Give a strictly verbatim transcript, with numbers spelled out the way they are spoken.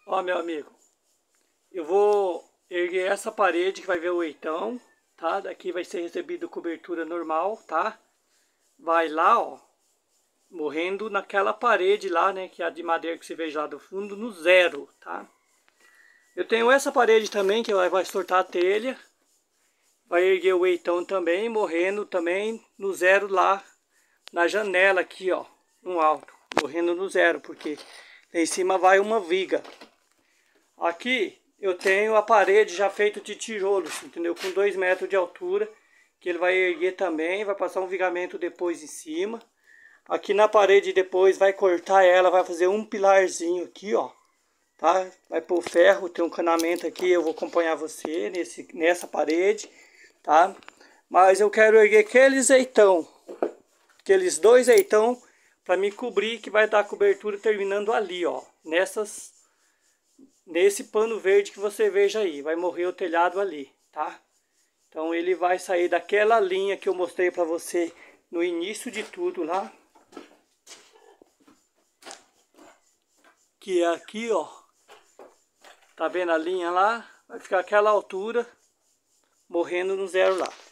Ó, meu amigo, eu vou erguer essa parede que vai ver o eitão, tá? Daqui vai ser recebido cobertura normal, tá? Vai lá, ó, morrendo naquela parede lá, né? Que é a de madeira que você veja lá do fundo, no zero, tá? Eu tenho essa parede também, que vai soltar a telha. Vai erguer o eitão também, morrendo também no zero lá, na janela aqui, ó, no alto. Morrendo no zero, porque lá em cima vai uma viga. Aqui eu tenho a parede já feita de tijolos, entendeu? Com dois metros de altura, que ele vai erguer também, vai passar um vigamento depois em cima. Aqui na parede depois vai cortar ela, vai fazer um pilarzinho aqui, ó. Tá? Vai pôr ferro, tem um canamento aqui, eu vou acompanhar você nesse, nessa parede, tá? Mas eu quero erguer aqueles eitão, aqueles dois eitão, para me cobrir, que vai dar cobertura terminando ali, ó. Nessas... Nesse pano verde que você veja aí, vai morrer o telhado ali, tá? Então ele vai sair daquela linha que eu mostrei para você no início de tudo lá. Que é aqui, ó. Tá vendo a linha lá? Vai ficar aquela altura, morrendo no zero lá.